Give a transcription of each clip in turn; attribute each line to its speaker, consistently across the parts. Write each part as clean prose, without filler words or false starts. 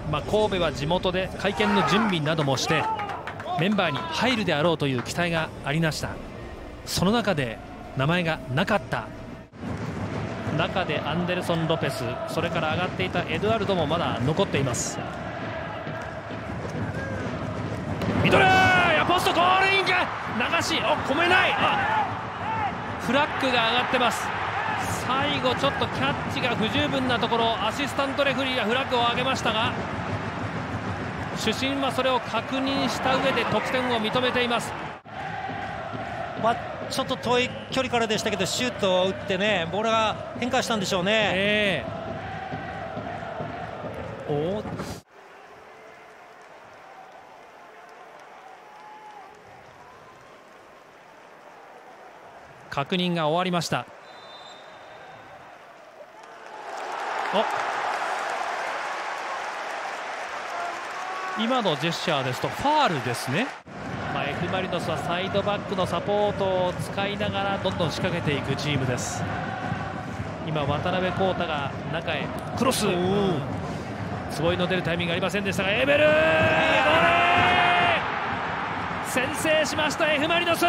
Speaker 1: 神戸は地元で会見の準備などもしてメンバーに入るであろうという期待がありました。その中で名前がなかった中でアンデルソン・ロペス、それから上がっていたエドアルドもまだ残っています。ミドルポストゴールインか流し込めない。フラッグが上がってます。最後ちょっとキャッチが不十分なところ、アシスタントレフェリーがフラッグを上げましたが、主審はそれを確認した上で得点を認めています。
Speaker 2: ちょっと遠い距離からでしたけどシュートを打ってね、ボールが変化したんでしょうね。
Speaker 1: 確認が終わりました。今のジェスチャーですとファールですね。F・マリノスはサイドバックのサポートを使いながらどんどん仕掛けていくチームです。今渡辺皓太が中へクロス、坪井の出るタイミングがありませんでしたが、エベルゴール先制しました F・マリノス。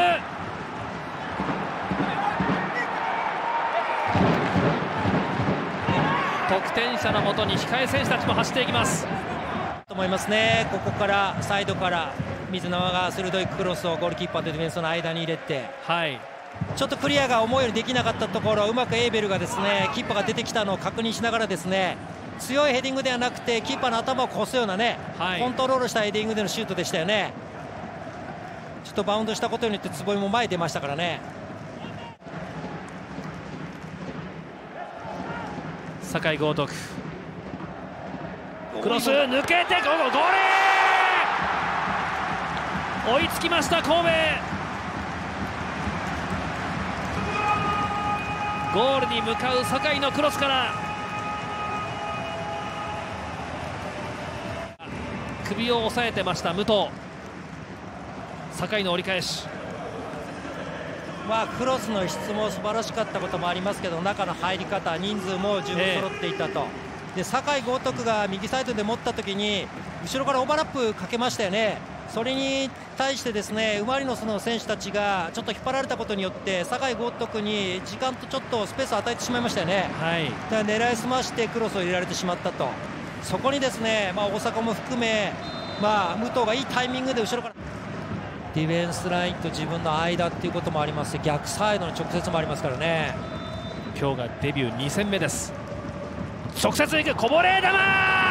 Speaker 1: 得点者のもとに控え選手たちも走っていきます
Speaker 2: と思いますね。ここからサイドから水縄が鋭いクロスをゴールキーパーとディフェンスの間に入れて、ちょっとクリアが思うようにできなかったところ、うまくエーベルがですねキーパーが出てきたのを確認しながらですね、強いヘディングではなくてキーパーの頭を越すようなね、コントロールしたヘディングでのシュートでしたよね。ちょっとバウンドしたことによって坪井も前に出ましたからね。
Speaker 1: 酒井豪徳クロス抜けてゴール、追いつきました神戸。ゴールに向かう酒井のクロスから首を押さえてました武藤。酒井の折り返し、
Speaker 2: クロスの質も素晴らしかったこともありますけど、中の入り方、人数も十分揃っていたと。で酒井豪徳が右サイドで持った時に後ろからオーバーラップかけましたよね。それに対してですねマリノスの選手たちがちょっと引っ張られたことによって酒井豪徳に時間とちょっとスペースを与えてしまいましたよね。だから狙いすましてクロスを入れられてしまったと。そこにですね、大迫も含め、武藤がいいタイミングで後ろからディフェンスラインと自分の間っていうこともありますし、逆サイドの直接もありますからね。
Speaker 1: 今日がデビュー2戦目です。直接いくこぼれ球、流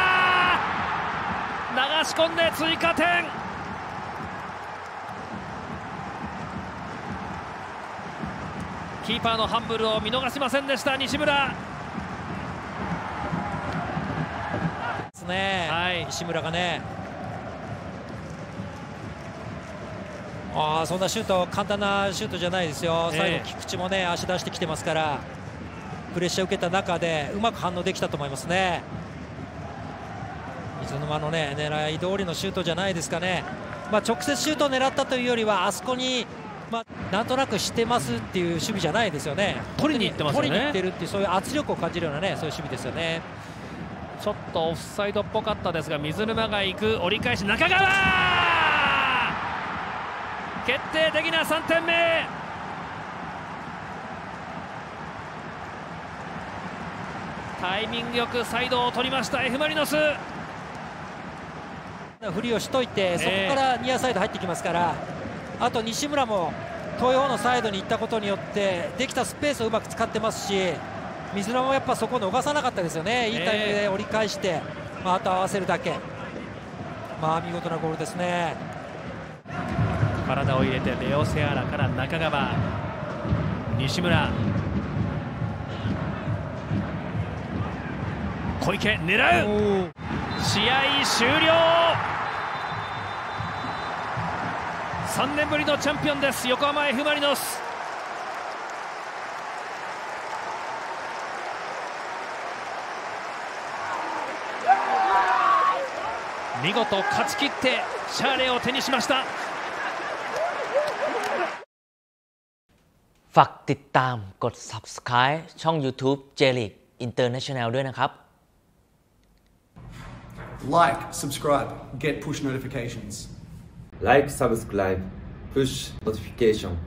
Speaker 1: し込んで追加点。キーパーのハンブルを見逃しませんでした西村
Speaker 2: ですね。西村がね、そんなシュート簡単なシュートじゃないですよ。最後菊池もね足出してきてますから、プレッシャーを受けた中でうまく反応できたと思いますね。水沼のね狙い通りのシュートじゃないですかね。直接シュートを狙ったというよりはあそこになんとなくしてますっていう守備じゃないですよね。
Speaker 1: 取りに行ってますよね。
Speaker 2: 取りに行ってるっていう、そういう圧力を感じるようなね、そういう守備ですよね。
Speaker 1: ちょっとオフサイドっぽかったですが、水沼が行く折り返し、中川決定的な3点目。タイミングよくサイドを取りました F・マリノス。
Speaker 2: 振りをしといて、そこからニアサイド入ってきますから、あと西村も遠い方のサイドに行ったことによってできたスペースをうまく使ってますし、水沼もやっぱそこを逃さなかったですよね。いいタイミングで折り返して、あと合わせるだけ、見事なゴールですね。
Speaker 1: 体を入れてレオセアラから中川、西村、小池狙う、試合終了。3年ぶりのチャンピオンです横浜 F・マリノス。見事勝ち切ってシャーレを手にしました。
Speaker 3: ฝากติดตามกด Subscribe ช่อง YouTube J League International ด้วยนะครับ
Speaker 4: Like, subscribe, get push notifications.
Speaker 5: Like, subscribe, push notification.